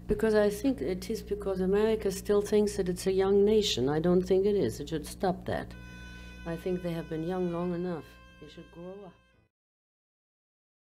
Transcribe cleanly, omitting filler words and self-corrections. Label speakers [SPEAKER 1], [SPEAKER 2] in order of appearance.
[SPEAKER 1] Because I think it is because America still thinks that it's a young nation. I don't think it is. It should stop that. I think they have been young long enough. They should grow up.